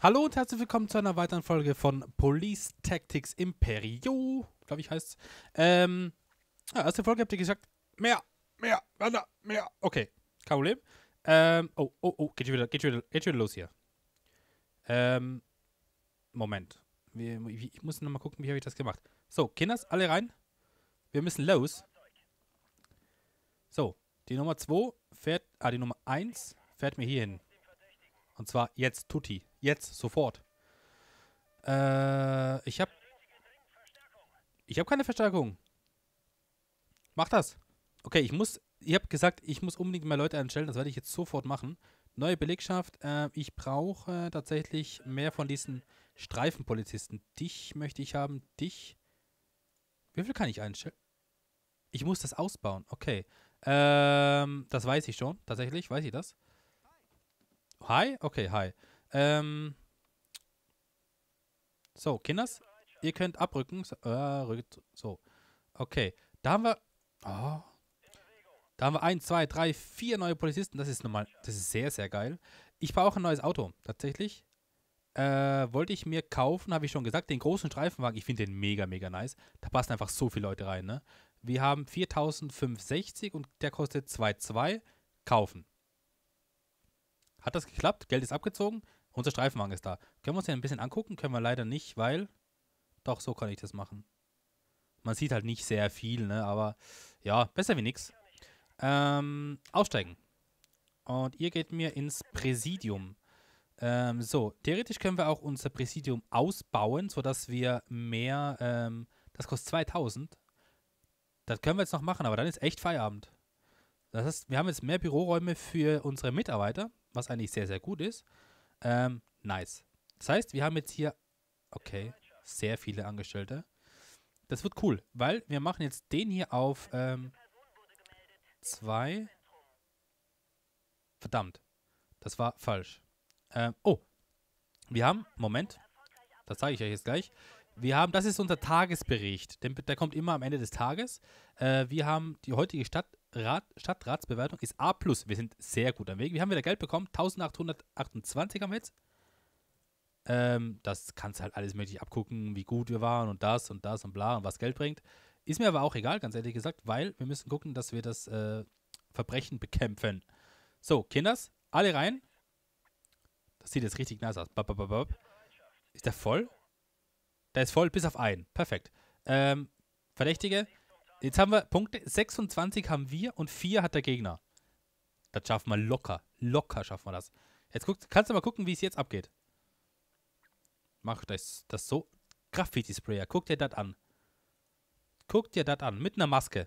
Hallo und herzlich willkommen zu einer weiteren Folge von Police Tactics Imperio, glaube ich heißt. Erste Folge habt ihr gesagt, mehr, mehr. Okay, kein Problem. Geht schon wieder los hier. Ähm, Moment. Ich muss nochmal gucken, wie habe ich das gemacht. So, Kinders, alle rein. Wir müssen los. So, die Nummer 2 fährt, die Nummer 1 fährt mir hier hin. Und zwar jetzt, Tutti. Jetzt, sofort. Ich hab keine Verstärkung. Mach das. Okay, ich habe gesagt, ich muss unbedingt mehr Leute einstellen. Das werde ich jetzt sofort machen. Neue Belegschaft. Ich brauche tatsächlich mehr von diesen Streifenpolizisten. Dich möchte ich haben. Dich. Wie viel kann ich einstellen? Ich muss das ausbauen. Okay. Das weiß ich schon. Tatsächlich, weiß ich das. Hi? Okay, hi. So, Kinders, ihr könnt abrücken. So, rückt. So. Okay. Da haben wir. Oh, da haben wir 1, 2, 3, 4 neue Polizisten. Das ist normal. Das ist sehr, sehr geil. Ich brauche ein neues Auto. Tatsächlich. Wollte ich mir kaufen, habe ich schon gesagt. Den großen Streifenwagen. Ich finde den mega, mega nice. Da passen einfach so viele Leute rein, ne? Wir haben 4.560 und der kostet 2,2. Kaufen. Hat das geklappt? Geld ist abgezogen. Unser Streifenwagen ist da. Können wir uns den ein bisschen angucken? Können wir leider nicht, weil. Doch, so kann ich das machen. Man sieht halt nicht sehr viel, ne? Aber ja, besser wie nix. Aussteigen. Und ihr geht mir ins Präsidium. So, theoretisch können wir auch unser Präsidium ausbauen, sodass wir mehr, das kostet 2000. Das können wir jetzt noch machen, aber dann ist echt Feierabend. Das heißt, wir haben jetzt mehr Büroräume für unsere Mitarbeiter, was eigentlich sehr, sehr gut ist. Nice. Das heißt, wir haben jetzt hier, okay, sehr viele Angestellte. Das wird cool, weil wir machen jetzt den hier auf, 2. Verdammt. Das war falsch. Oh, wir haben, Moment, das zeige ich euch jetzt gleich. Wir haben, das ist unser Tagesbericht. Der kommt immer am Ende des Tages. Wir haben die heutige Stadtratsbewertung ist A+. Wir sind sehr gut am Weg. Wir haben wieder Geld bekommen. 1828 haben wir jetzt. Das kannst du halt alles möglich abgucken, wie gut wir waren und das und bla und was Geld bringt. Ist mir aber auch egal, ganz ehrlich gesagt, weil wir müssen gucken, dass wir das Verbrechen bekämpfen. So, Kinders, alle rein. Das sieht jetzt richtig nice aus. Ist der voll? Der ist voll, bis auf einen. Perfekt. Verdächtige. Jetzt haben wir Punkte. 26 haben wir und 4 hat der Gegner. Das schaffen wir locker. Locker schaffen wir das. Jetzt kannst du mal gucken, wie es jetzt abgeht. Mach das so. Graffiti-Sprayer. Guck dir das an. Guck dir das an. Mit einer Maske.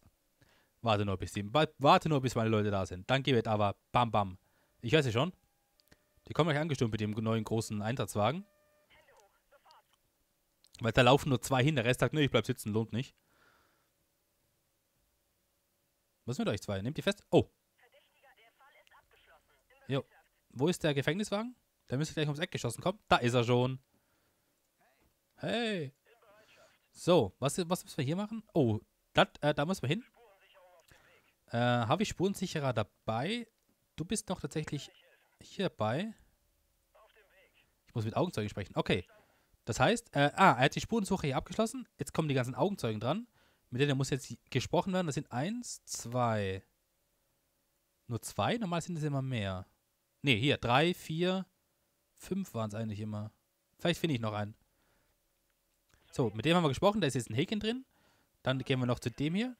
Warte nur, bis meine Leute da sind. Dann geht es aber bam, bam. Ich weiß ja schon. Die kommen gleich angestürmt mit dem neuen großen Einsatzwagen. Weil da laufen nur 2 hin. Der Rest sagt, ne, ich bleib sitzen, lohnt nicht. Was mit euch 2? Nehmt die fest. Oh. Jo. Wo ist der Gefängniswagen? Der müsste gleich ums Eck geschossen kommen. Da ist er schon. Hey. So, was müssen wir hier machen? Oh, da müssen wir hin. Habe ich Spurensicherer dabei? Du bist noch tatsächlich hier dabei. Ich muss mit Augenzeugen sprechen. Okay. Das heißt, er hat die Spurensuche hier abgeschlossen. Jetzt kommen die ganzen Augenzeugen dran. Mit denen muss jetzt gesprochen werden. Das sind 1, 2. Nur 2? Normal sind es immer mehr. Ne, hier, 3, 4, 5 waren es eigentlich immer. Vielleicht finde ich noch einen. So, mit dem haben wir gesprochen. Da ist jetzt ein Häkchen drin. Dann gehen wir noch zu dem hier.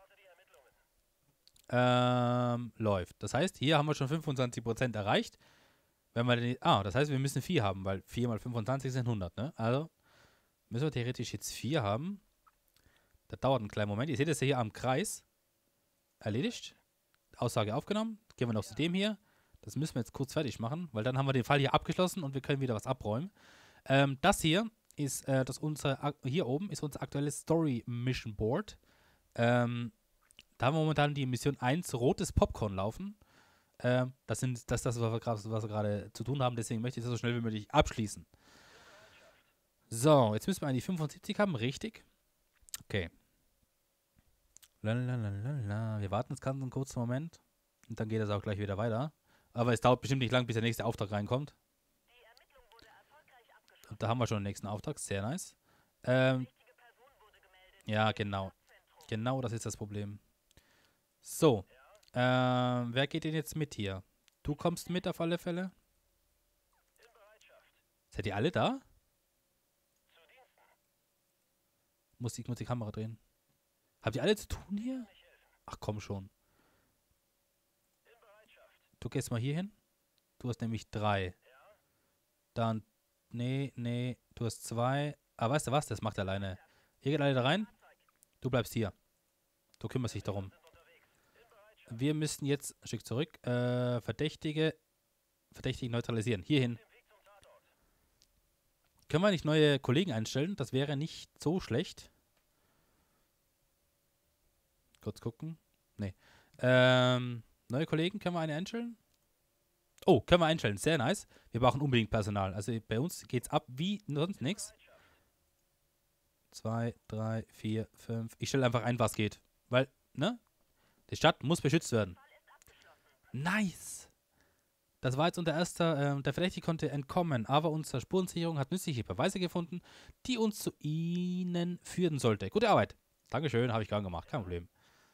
Läuft. Das heißt, hier haben wir schon 25% erreicht. Wenn wir den, das heißt, wir müssen 4 haben, weil 4 mal 25 sind 100, ne? Also müssen wir theoretisch jetzt 4 haben. Das dauert einen kleinen Moment. Ihr seht es ja hier am Kreis. Erledigt. Aussage aufgenommen. Gehen wir noch zu dem hier. Das müssen wir jetzt kurz fertig machen, weil dann haben wir den Fall hier abgeschlossen und wir können wieder was abräumen. Das hier ist, hier oben ist unser aktuelles Story Mission Board. Da haben wir momentan die Mission 1 rotes Popcorn laufen. Das ist das, was wir gerade zu tun haben. Deswegen möchte ich das so schnell wie möglich abschließen. So, jetzt müssen wir eigentlich 75 haben, richtig? Okay. Lalalala. Wir warten jetzt ganz einen kurzen Moment. Und dann geht das auch gleich wieder weiter. Aber es dauert bestimmt nicht lang, bis der nächste Auftrag reinkommt. Und da haben wir schon den nächsten Auftrag. Sehr nice. Ja, genau. Genau, das ist das Problem. So. Wer geht denn jetzt mit hier? Du kommst mit auf alle Fälle. Seid ihr alle da? Muss die Kamera drehen. Habt ihr alle zu tun hier? Ach komm schon. Du gehst mal hier hin. Du hast nämlich 3. Dann, nee, du hast 2. Aber weißt du was, das macht er alleine. Ihr geht alle da rein. Du bleibst hier. Du kümmerst dich darum. Wir müssen jetzt, ein Stück zurück, Verdächtige neutralisieren. Hierhin. Können wir nicht neue Kollegen einstellen? Das wäre nicht so schlecht. Kurz gucken. Nee. Neue Kollegen, können wir eine einstellen? Oh, können wir einstellen. Sehr nice. Wir brauchen unbedingt Personal. Also bei uns geht's ab wie sonst nichts. 2, 3, 4, 5. Ich stelle einfach ein, was geht. Weil, ne? Die Stadt muss beschützt werden. Nice. Das war jetzt unser erster, der Verdächtige konnte entkommen, aber unsere Spurensicherung hat nützliche Beweise gefunden, die uns zu ihnen führen sollte. Gute Arbeit. Dankeschön, habe ich gern gemacht, kein Problem.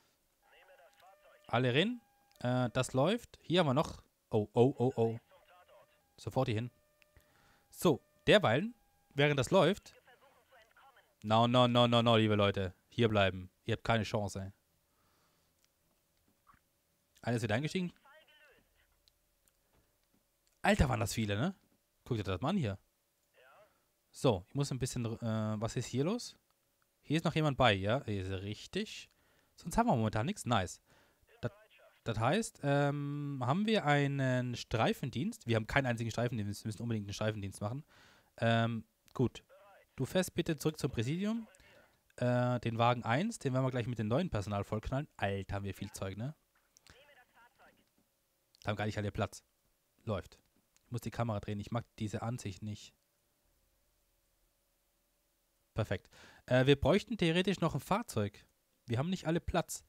Alle rein. Das läuft. Hier haben wir noch. Oh. Sofort hier hin. So, derweil, während das läuft. No, liebe Leute. Hier bleiben. Ihr habt keine Chance. Einer wird eingestiegen. Alter, waren das viele, ne? Guck dir das mal an hier. So, ich muss ein bisschen, was ist hier los? Hier ist noch jemand bei, ja? Hier ist richtig. Sonst haben wir momentan nichts. Nice. Das heißt, haben wir einen Streifendienst. Wir haben keinen einzigen Streifendienst. Wir müssen unbedingt einen Streifendienst machen. Gut. Du fährst bitte zurück zum Präsidium. Den Wagen 1, den werden wir gleich mit dem neuen Personal vollknallen. Alter, haben wir viel Zeug, ne? Da haben gar nicht alle Platz. Läuft. Ich muss die Kamera drehen. Ich mag diese Ansicht nicht. Perfekt. Wir bräuchten theoretisch noch ein Fahrzeug. Wir haben nicht alle Platz.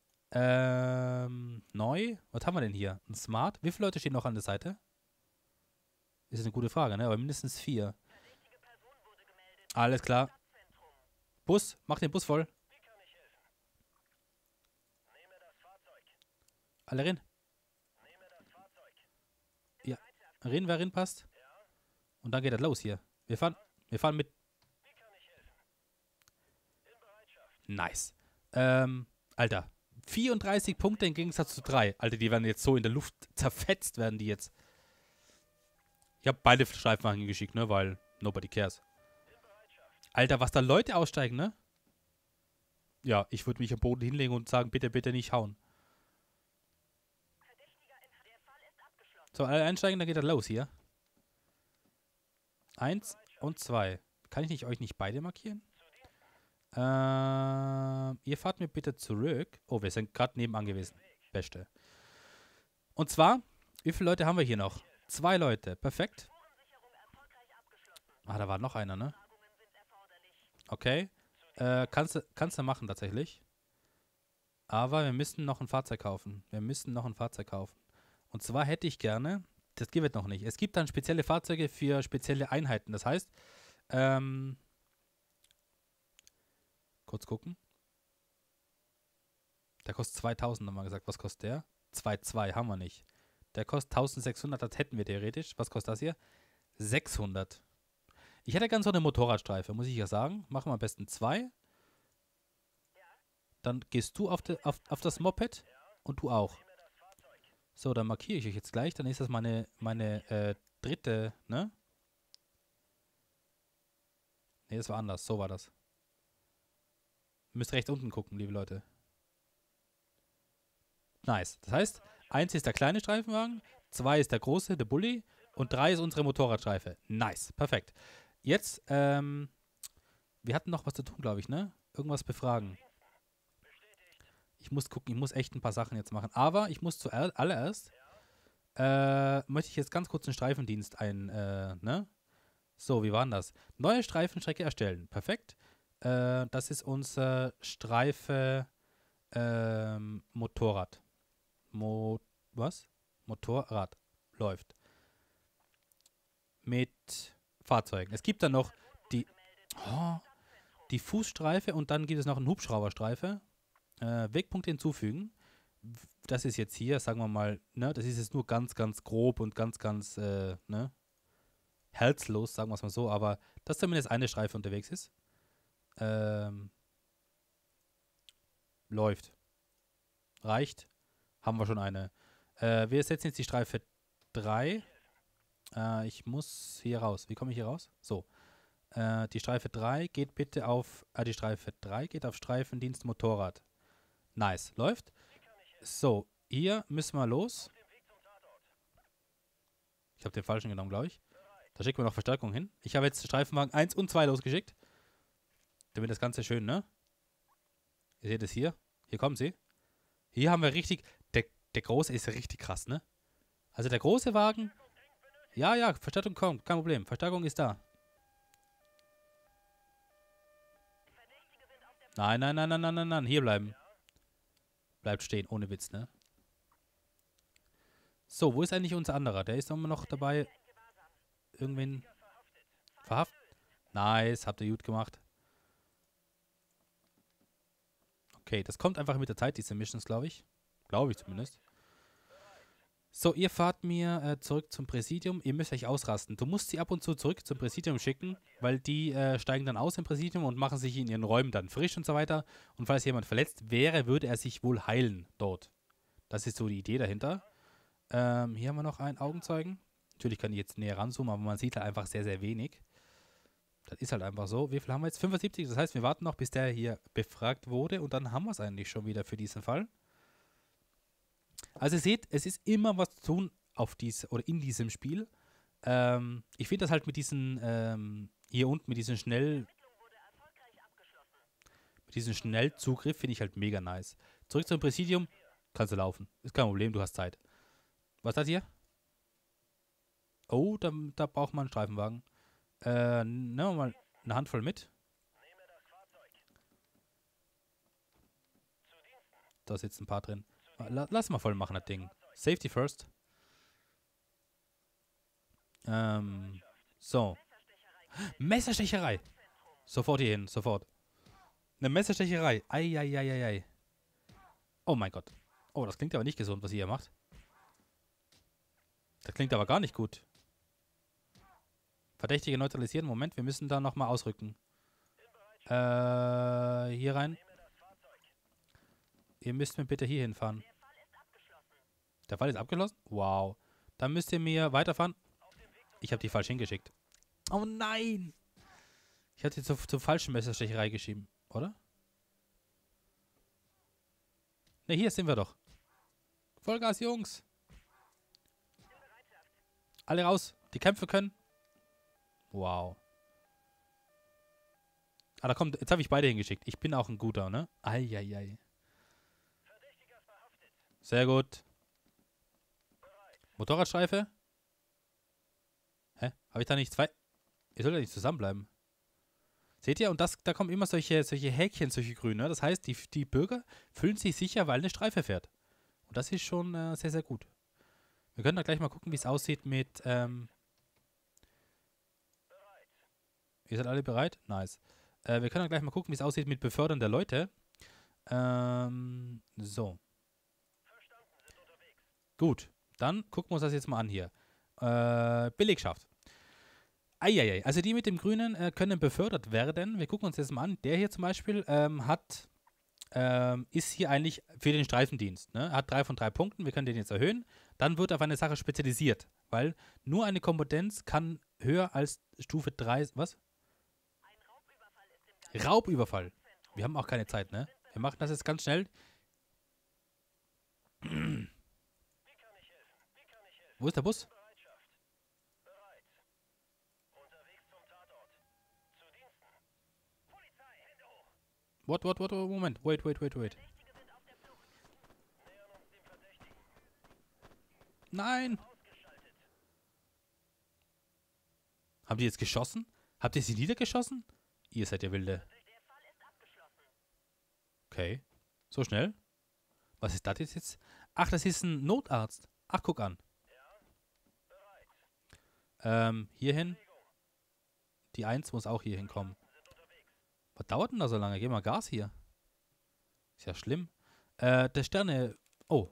Neu. Was haben wir denn hier? Ein Smart. Wie viele Leute stehen noch an der Seite? Ist eine gute Frage, ne? Aber mindestens 4. Alles klar. Bus. Mach den Bus voll. Alle rein. Ja. Rein, wer rein passt. Und dann geht das los hier. Wir fahren mit. Nice. Alter. 34 Punkte im Gegensatz zu 3. Alter, die werden jetzt so in der Luft zerfetzt, werden die jetzt. Ich habe beide Streifenwagen geschickt, ne, weil nobody cares. Alter, was da Leute aussteigen, ne? Ja, ich würde mich am Boden hinlegen und sagen, bitte, bitte nicht hauen. So, alle einsteigen, dann geht das los hier. 1 und 2. Kann ich euch nicht beide markieren? Ihr fahrt mir bitte zurück. Oh, wir sind gerade nebenan gewesen. Beste. Und zwar, wie viele Leute haben wir hier noch? 2 Leute. Perfekt. Ah, da war noch einer, ne? Okay. Kannst du machen tatsächlich. Aber wir müssen noch ein Fahrzeug kaufen. Und zwar hätte ich gerne, das gibt es noch nicht. Es gibt dann spezielle Fahrzeuge für spezielle Einheiten. Das heißt, kurz gucken. Der kostet 2000, haben wir gesagt. Was kostet der? 2,2 haben wir nicht. Der kostet 1600, das hätten wir theoretisch. Was kostet das hier? 600. Ich hätte ganz so eine Motorradstreife, muss ich ja sagen. Machen wir am besten 2. Dann gehst du auf das Moped und du auch. So, dann markiere ich euch jetzt gleich. Dann ist das meine dritte, ne? Ne, das war anders. So war das. Ihr müsst rechts unten gucken, liebe Leute. Nice. Das heißt, 1 ist der kleine Streifenwagen, 2 ist der große, der Bulli und 3 ist unsere Motorradstreife. Nice. Perfekt. Jetzt, wir hatten noch was zu tun, glaube ich, ne? Irgendwas befragen. Ich muss gucken, ich muss echt ein paar Sachen jetzt machen. Aber ich muss zuallererst, möchte ich jetzt ganz kurz einen Streifendienst ne? So, wie war denn das? Neue Streifenstrecke erstellen. Perfekt. Das ist unser Streife Motorrad. Was? Motorrad. Läuft. Mit Fahrzeugen. Es gibt dann noch die, oh, die Fußstreife und dann gibt es noch einen Hubschrauberstreife. Wegpunkte hinzufügen. Das ist jetzt hier, sagen wir mal, ne, das ist jetzt nur ganz, ganz grob und ganz, ganz, ne, herzlos, sagen wir es mal so, aber dass zumindest eine Streife unterwegs ist. Läuft. Reicht. Haben wir schon eine. Wir setzen jetzt die Streife 3. Ich muss hier raus. Wie komme ich hier raus? So. Die Streife 3 geht bitte auf, die Streife 3 geht auf Streifendienst Motorrad. Nice. Läuft. So. Hier müssen wir los. Ich habe den falschen genommen, glaube ich. Da schicken wir noch Verstärkung hin. Ich habe jetzt Streifenwagen 1 und 2 losgeschickt. Damit das Ganze schön, ne? Ihr seht es hier. Hier kommen sie. Hier haben wir richtig... Der große ist richtig krass, ne? Also der große Wagen... Ja, ja, Verstärkung kommt. Kein Problem. Verstärkung ist da. Nein, nein, nein, nein, nein, nein, nein. Hier bleiben. Bleibt stehen. Ohne Witz, ne? So, wo ist eigentlich unser anderer? Der ist immer noch dabei... Irgendwen... Verhaftet? Nice. Habt ihr gut gemacht. Okay, das kommt einfach mit der Zeit, diese Missions, glaube ich. Glaube ich zumindest. So, ihr fahrt mir zurück zum Präsidium. Ihr müsst euch ausrasten. Du musst sie ab und zu zurück zum Präsidium schicken, weil die steigen dann aus im Präsidium und machen sich in ihren Räumen dann frisch und so weiter. Und falls jemand verletzt wäre, würde er sich wohl heilen dort. Das ist so die Idee dahinter. Hier haben wir noch einen Augenzeugen. Natürlich kann ich jetzt näher ranzoomen, aber man sieht halt einfach sehr, sehr wenig. Das ist halt einfach so. Wie viel haben wir jetzt? 75. Das heißt, wir warten noch, bis der hier befragt wurde und dann haben wir es eigentlich schon wieder für diesen Fall. Also ihr seht, es ist immer was zu tun oder in diesem Spiel. Ich finde das halt mit diesen, hier unten, mit diesen Schnellzugriff finde ich halt mega nice. Zurück zum Präsidium, kannst du laufen. Ist kein Problem, du hast Zeit. Was ist das hier? Oh, da braucht man einen Streifenwagen. Nehmen wir mal eine Handvoll mit. Da sitzen ein paar drin. Lass mal voll machen, das Ding. Safety first. So. Messerstecherei. Sofort hier hin, sofort. Eine Messerstecherei. Eieieiei. Oh mein Gott. Oh, das klingt aber nicht gesund, was ihr hier macht. Das klingt aber gar nicht gut. Verdächtige neutralisieren. Moment, wir müssen da nochmal ausrücken. Hier rein. Ihr müsst mir bitte hier hinfahren. Der Fall ist abgeschlossen? Wow. Dann müsst ihr mir weiterfahren. Ich habe die falsch hingeschickt. Oh nein! Ich hatte die zur falschen Messerstecherei geschrieben, oder? Ne, hier sind wir doch. Vollgas, Jungs! Alle raus, die kämpfen können. Wow. Ah, da kommt, jetzt habe ich beide hingeschickt. Ich bin auch ein guter, ne? Eieiei. Sehr gut. Motorradstreife? Hä? Habe ich da nicht zwei? Ihr sollt ja nicht zusammenbleiben. Seht ihr? Und da kommen immer solche Häkchen, solche grüne. Ne? Das heißt, die Bürger fühlen sich sicher, weil eine Streife fährt. Und das ist schon sehr, sehr gut. Wir können da gleich mal gucken, wie es aussieht mit, Ihr seid alle bereit? Nice. Wir können da gleich mal gucken, wie es aussieht mit Befördern der Leute. So. Gut. Dann gucken wir uns das jetzt mal an hier. Belegschaft. Eieiei. Also die mit dem Grünen können befördert werden. Wir gucken uns das mal an. Der hier zum Beispiel ist hier eigentlich für den Streifendienst. Ne? Hat 3 von 3 Punkten. Wir können den jetzt erhöhen. Dann wird er auf eine Sache spezialisiert. Weil nur eine Kompetenz kann höher als Stufe 3... Was? Raubüberfall. Wir haben auch keine Zeit, ne? Wir machen das jetzt ganz schnell. Wo ist der Bus? What, Moment. Wait. Nein! Haben die jetzt geschossen? Habt ihr sie niedergeschossen? Ihr seid ja wilde. Okay. So schnell? Was ist das jetzt? Ach, das ist ein Notarzt. Ach, guck an. Hierhin. Die 1 muss auch hier hinkommen. Was dauert denn da so lange? Geh mal Gas hier. Ist ja schlimm. Der Sterne... Oh.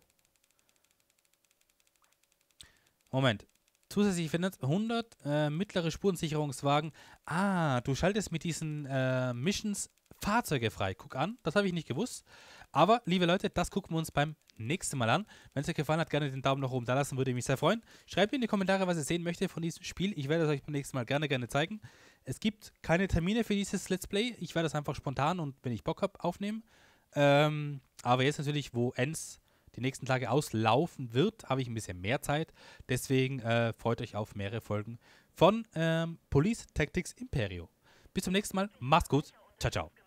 Moment. Zusätzlich findet 100 mittlere Spurensicherungswagen. Ah, du schaltest mit diesen Missions Fahrzeuge frei. Guck an, das habe ich nicht gewusst. Aber, liebe Leute, das gucken wir uns beim nächsten Mal an. Wenn es euch gefallen hat, gerne den Daumen nach oben da lassen, würde mich sehr freuen. Schreibt mir in die Kommentare, was ihr sehen möchtet von diesem Spiel. Ich werde es euch beim nächsten Mal gerne zeigen. Es gibt keine Termine für dieses Let's Play. Ich werde es einfach spontan und, wenn ich Bock habe, aufnehmen. Aber jetzt natürlich, wo Enns die nächsten Tage auslaufen wird, habe ich ein bisschen mehr Zeit. Deswegen freut euch auf mehrere Folgen von Police Tactics Imperio. Bis zum nächsten Mal. Macht's gut. Ciao, ciao.